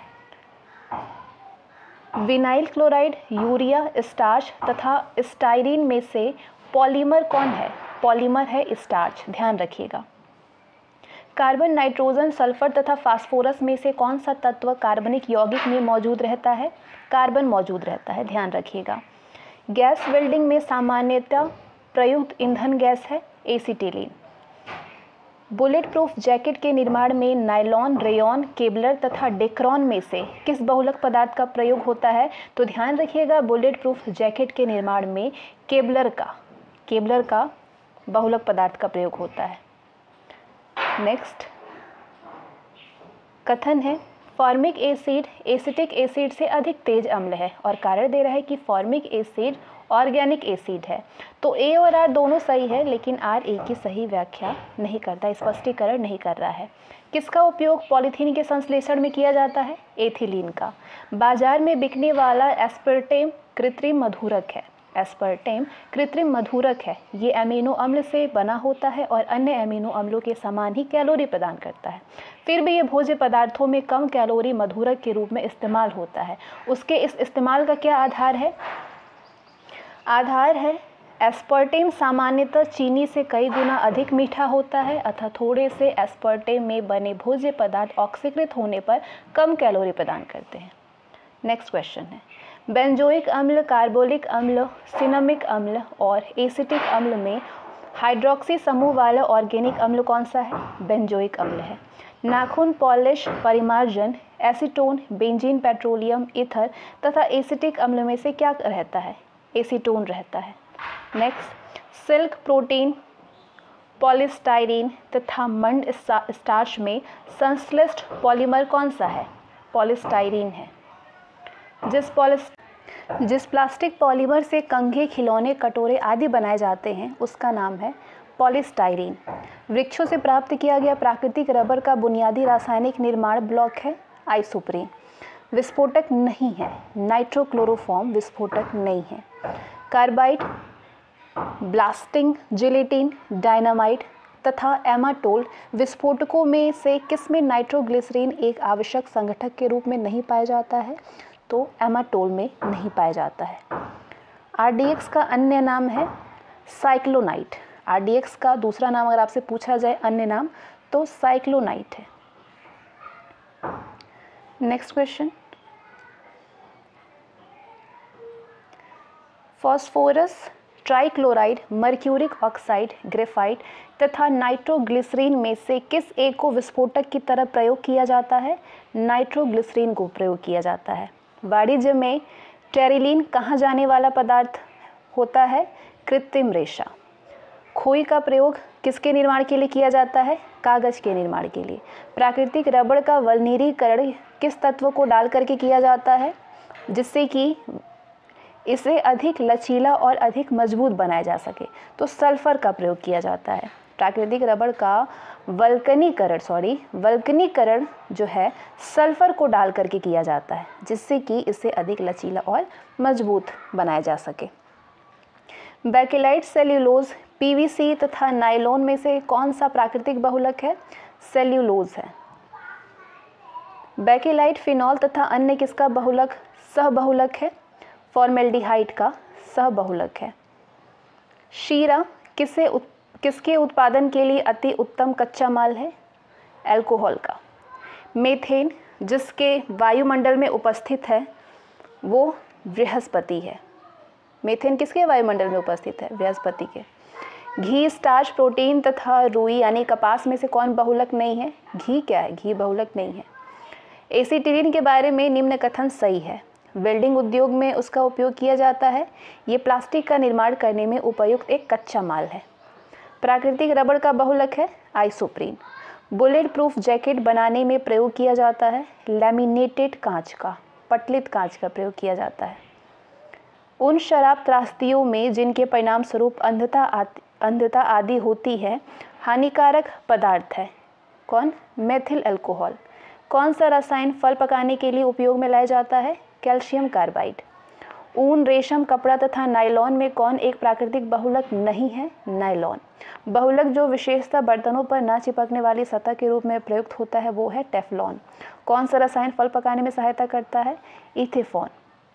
[SPEAKER 1] विनाइल क्लोराइड, यूरिया, स्टार्च तथा स्टाइरीन में से पॉलीमर कौन है? पॉलीमर है स्टार्च, ध्यान रखिएगा। कार्बन, नाइट्रोजन, सल्फर तथा फास्फोरस में से कौन सा तत्व कार्बनिक यौगिक में मौजूद रहता है? कार्बन मौजूद रहता है, ध्यान रखिएगा। गैस वेल्डिंग में सामान्यतः प्रयुक्त ईंधन गैस है एसीटिलीन। बुलेट प्रूफ जैकेट के निर्माण में नायलॉन, रेयॉन, केबलर तथा डेक्रॉन में से किस बहुलक पदार्थ का प्रयोग होता है? तो ध्यान रखिएगा, बुलेट प्रूफ जैकेट के निर्माण में केबलर का केबलर का बहुलक पदार्थ का प्रयोग होता है। नेक्स्ट कथन है फॉर्मिक एसिड एसिटिक एसिड से अधिक तेज अम्ल है और कारण दे रहा है कि फॉर्मिक एसिड ऑर्गेनिक एसिड है। तो ए और आर दोनों सही है, लेकिन आर ए की सही व्याख्या नहीं करता, स्पष्टीकरण नहीं कर रहा है। किसका उपयोग पॉलीथीन के संश्लेषण में किया जाता है? एथिलीन का। बाजार में बिकने वाला एस्पर्टेम कृत्रिम मधुरक है। एस्पर्टेम कृत्रिम मधुरक है। ये अमीनो अम्ल से बना होता है और अन्य अमीनो अम्लों के समान ही कैलोरी प्रदान करता है। फिर भी ये भोज्य पदार्थों में कम कैलोरी मधुरक के रूप में इस्तेमाल होता है। उसके इस इस्तेमाल का क्या आधार है? आधार है एस्पर्टेम सामान्यतः चीनी से कई गुना अधिक मीठा होता है अतः थोड़े से एस्पर्टेम में बने भोज्य पदार्थ ऑक्सीकृत होने पर कम कैलोरी प्रदान करते हैं। नेक्स्ट क्वेश्चन है बेंजोइक अम्ल, कार्बोलिक अम्ल, सिनेमिक अम्ल और एसिटिक अम्ल में हाइड्रोक्सी समूह वाला ऑर्गेनिक अम्ल कौन सा है? बेंजोइक अम्ल है। नाखून पॉलिश, परिमार्जन, एसीटोन, बेंजीन, पेट्रोलियम, ईथर तथा एसिटिक अम्ल में से क्या रहता है? एसीटोन रहता है। नेक्स्ट सिल्क प्रोटीन, पॉलीस्टाइरीन तथा मंड स्टार्च में संश्लिष्ट पॉलीमर कौन सा है? पॉलीस्टाइरीन है। जिस पॉलिस जिस प्लास्टिक पॉलीमर से कंघे, खिलौने, कटोरे आदि बनाए जाते हैं उसका नाम है पॉलीस्टाइरीन। वृक्षों से प्राप्त किया गया प्राकृतिक रबर का बुनियादी रासायनिक निर्माण ब्लॉक है आइसोप्रीन। विस्फोटक नहीं है, नाइट्रोक्लोरोफॉर्म विस्फोटक नहीं है। कार्बाइड, ब्लास्टिंग, जिलेटिन, डायनामाइट तथा एमाटोल विस्फोटकों में से किसमें नाइट्रोग्लिसरीन एक आवश्यक संगठक के रूप में नहीं पाया जाता है? तो एमाटोल में नहीं पाया जाता है। आरडीएक्स का अन्य नाम है साइक्लोनाइट। आरडीएक्स का दूसरा नाम अगर आपसे पूछा जाए अन्य नाम तो साइक्लोनाइट है। Next question phosphorus, trichloride, mercuric oxide, graphite तथा नाइट्रोग्लिसरीन में से किस एक को विस्फोटक की तरह प्रयोग किया जाता है? नाइट्रोग्लिसरीन को प्रयोग किया जाता है। वाणिज्य में टेरिलीन कहाँ जाने वाला पदार्थ होता है? कृत्रिम रेशा। खोई का प्रयोग किसके निर्माण के लिए किया जाता है? कागज के निर्माण के लिए। प्राकृतिक रबड़ का वल्नीरीकरण किस तत्व को डाल करके किया जाता है जिससे कि इसे अधिक लचीला और अधिक मजबूत बनाया जा सके? तो सल्फर का प्रयोग किया जाता है। प्राकृतिक रबड़ का वल्कनीकरण सॉरी वल्कनीकरण जो है सल्फर को डाल करके किया जाता है जिससे कि इसे अधिक लचीला और मजबूत बनाया जा सके। बेकेलाइट, सेल्यूलोज, पीवीसी तथा नायलॉन में से कौन सा प्राकृतिक बहुलक है? सेल्यूलोज है। बेकेलाइट फिनॉल तथा अन्य किसका बहुलक सह बहुलक है? फॉर्मेल्डिहाइड का सह बहुलक है। शीरा किसे उत, किसके उत्पादन के लिए अति उत्तम कच्चा माल है? अल्कोहल का। मीथेन जिसके वायुमंडल में उपस्थित है वो बृहस्पति है। मीथेन किसके वायुमंडल में उपस्थित है? बृहस्पति के। घी, स्टार्च, प्रोटीन तथा रुई यानी कपास में से कौन बहुलक नहीं है? घी क्या है? घी बहुलक नहीं है। एसीटिलीन के बारे में निम्न कथन सही है। वेल्डिंग उद्योग में उसका उपयोग किया जाता है। ये प्लास्टिक का निर्माण करने में उपयुक्त एक कच्चा माल है। प्राकृतिक रबड़ का बहुलक है आइसोप्रीन। बुलेट प्रूफ जैकेट बनाने में प्रयोग किया जाता है लैमिनेटेड कांच का, पटलित कांच का प्रयोग किया जाता है। उन शराब त्रासदियों में जिनके परिणाम स्वरूप अंधता अंधता आदि होती है, हानिकारक पदार्थ है कौन? Methyl alcohol. कौन सा रसायन फल पकाने के लिए उपयोग में लाया जाता है? Calcium carbide. ऊन, रेशम, कपड़ा तथा नायलॉन में कौन एक प्राकृतिक बहुलक नहीं है? नायलॉन। बहुलक जो विशेषता बर्तनों पर न चिपकने वाली सतह के रूप में प्रयुक्त होता है वो है टेफ्लॉन। कौन सा रसायन फल पकाने में सहायता करता है? इथेफॉन।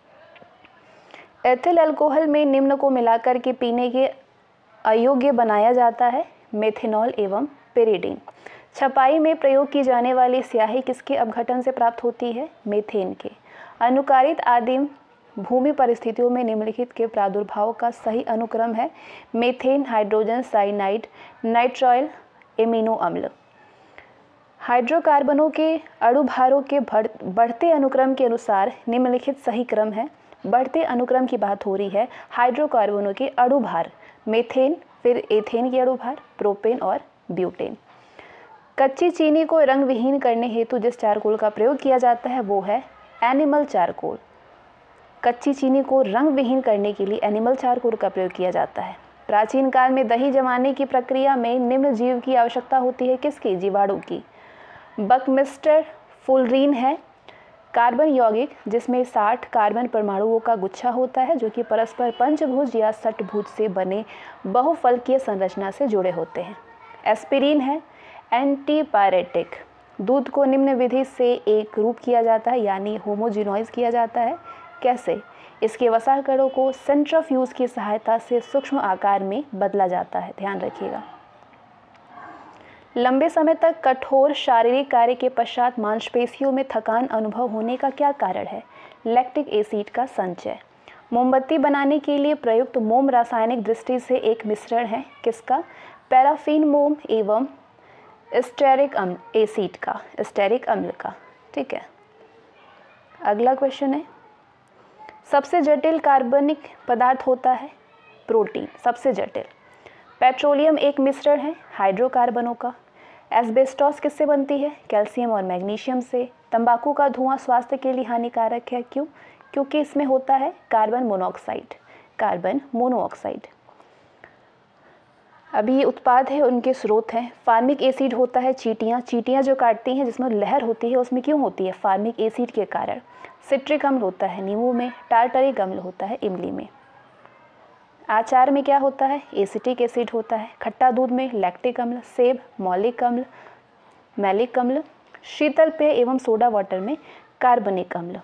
[SPEAKER 1] एथिल अल्कोहल में निम्न को मिलाकर के पीने के अयोग्य बनाया जाता है मेथेनॉल एवं पेरिडीन। छपाई में प्रयोग की जाने वाली स्याही किसके अपघटन से प्राप्त होती है? मीथेन के। अनुकारित आदिम भूमि परिस्थितियों में निम्नलिखित के प्रादुर्भाव का सही अनुक्रम है methane, hydrogen cyanide, nitrile, amino अम्ल। हाइड्रोकार्बनों के अणुभारों के बढ़ते अनुक्रम के अनुसार निम्नलिखित सही क्रम है। बढ़ते अनुक्रम की बात हो रही है हाइड्रोकार्बनों के अणुभार, मीथेन, फिर एथेन के अणुभार, प्रोपेन और ब्यूटेन। कच्ची चीनी को रंग विहीन करने हेतु जिस चारकोल का प्रयोग किया जाता है वो है एनिमल चारकोल। कच्ची चीनी को रंग विहीन करने के लिए एनिमल चारकोल का प्रयोग किया जाता है। प्राचीन काल में दही जमाने की प्रक्रिया में निम्न जीव की आवश्यकता होती है किसकी? जीवाणु की। बकमिस्टर फुलरीन है कार्बन यौगिक जिसमें साठ कार्बन परमाणुओं का गुच्छा होता है जो कि परस्पर पंचभुज या षटभुज से बने बहुफलकीय संरचना से जुड़े होते हैं। एस्पिरिन है एंटीपायरेटिक। दूध को निम्न विधि से एक रूप किया जाता है यानी होमोजिनाइज किया जाता है। कैसे? इसके वसा कणों को सेंट्रीफ्यूज की सहायता से सूक्ष्म आकार में बदला जाता है, ध्यान रखिएगा। लंबे समय तक कठोर शारीरिक कार्य के पश्चात मांसपेशियों में थकान अनुभव होने का क्या कारण है? लैक्टिक एसिड का संचय। मोमबत्ती बनाने के लिए प्रयुक्त मोम रासायनिक दृष्टि से एक मिश्रण है किसका? पैराफिन मोम एवं स्टेरिक अम्ल एसिड का, स्टेरिक अम्ल का। ठीक है, अगला क्वेश्चन है सबसे जटिल कार्बनिक पदार्थ होता है प्रोटीन, सबसे जटिल। पेट्रोलियम एक मिश्रण है हाइड्रोकार्बनों का। एस्बेस्टॉस किससे बनती है? कैल्शियम और मैग्नीशियम से। तंबाकू का धुआं स्वास्थ्य के लिए हानिकारक है, क्यों? क्योंकि इसमें होता है कार्बन मोनोऑक्साइड, कार्बन मोनोऑक्साइड। अभी ये उत्पाद है, उनके स्रोत हैं। फार्मिक एसिड होता है चींटियाँ, चींटियाँ जो काटती हैं जिसमें लहर होती है उसमें क्यों होती है? फार्मिक एसिड के कारण। सिट्रिक अम्ल होता है नींबू में, टार्टरिक अम्ल होता है इमली में। आचार में क्या होता है? एसिटिक एसिड होता है। खट्टा दूध में लैक्टिक अम्ल, सेब मौलिक अम्ल, मैलिक अम्ल। शीतल पेय एवं सोडा वाटर में कार्बनिक अम्ल।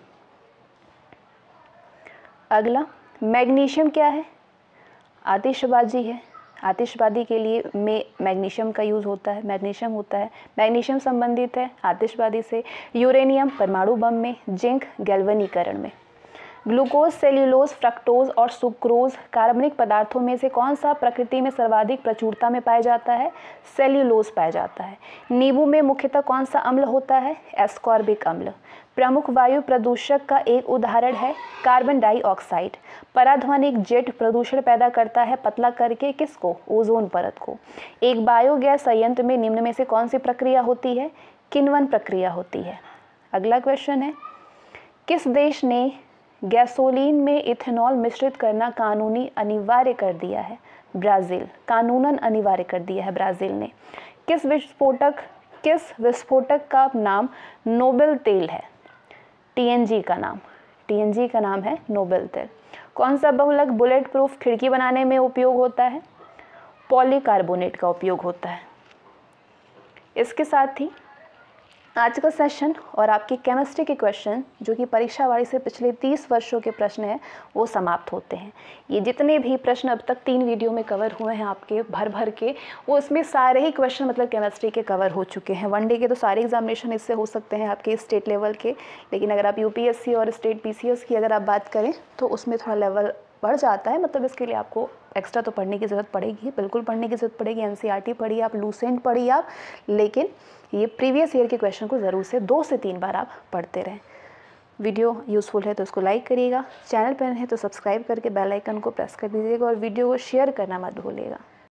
[SPEAKER 1] अगला मैग्नीशियम क्या है? आतिशबाजी है। आतिशबाजी के लिए में मैग्नीशियम का यूज़ होता है, मैग्नीशियम होता है। मैग्नीशियम संबंधित है आतिशबाजी से। यूरेनियम परमाणु बम में। जिंक गैल्वेनीकरण में। ग्लूकोज, सेल्यूलोज, फ्रक्टोज और सुक्रोज कार्बनिक पदार्थों में से कौन सा प्रकृति में सर्वाधिक प्रचुरता में पाया जाता है? सेल्यूलोज पाया जाता है। नींबू में मुख्यतः कौन सा अम्ल होता है? एस्कॉर्बिक अम्ल। प्रमुख वायु प्रदूषक का एक उदाहरण है कार्बन डाइऑक्साइड। पराध्वनिक जेट प्रदूषण पैदा करता है पतला करके किसको? ओजोन परत को। एक बायोगैस संयंत्र में निम्न में से कौन सी प्रक्रिया होती है? किण्वन प्रक्रिया होती है। अगला क्वेश्चन है किस देश ने गैसोलीन में इथेनॉल मिश्रित करना कानूनी अनिवार्य कर दिया है? ब्राज़ील। कानूनन अनिवार्य कर दिया है ब्राज़ील ने। किस विस्फोटक किस विस्फोटक का नाम नोबेल तेल है? टीएनजी का नाम, टीएनजी का नाम है नोबेल तेल। कौन सा बहुलक बुलेट प्रूफ खिड़की बनाने में उपयोग होता है? पॉलीकार्बोनेट का उपयोग होता है। इसके साथ ही आज का सेशन और आपकी केमिस्ट्री के क्वेश्चन जो कि परीक्षावाड़ी से पिछले तीस वर्षों के प्रश्न हैं वो समाप्त होते हैं। ये जितने भी प्रश्न अब तक तीन वीडियो में कवर हुए हैं आपके भर भर के, वो इसमें सारे ही क्वेश्चन मतलब केमिस्ट्री के कवर हो चुके हैं। वनडे के तो सारे एग्जामिनेशन इससे हो सकते हैं आपके स्टेट लेवल के, लेकिन अगर आप यूपीएससी और स्टेट पीसीएस की अगर आप बात करें तो उसमें थोड़ा लेवल बढ़ जाता है। मतलब इसके लिए आपको एक्स्ट्रा तो पढ़ने की ज़रूरत पड़ेगी, बिल्कुल पढ़ने की ज़रूरत पड़ेगी। एनसीईआरटी पढ़िए आप, लूसेंट पढ़िए आप, लेकिन ये प्रीवियस ईयर के क्वेश्चन को ज़रूर से दो से तीन बार आप पढ़ते रहें। वीडियो यूज़फुल है तो उसको लाइक करिएगा, चैनल पर है तो सब्सक्राइब करके बेल आइकन को प्रेस कर दीजिएगा और वीडियो को शेयर करना मत भूलिएगा।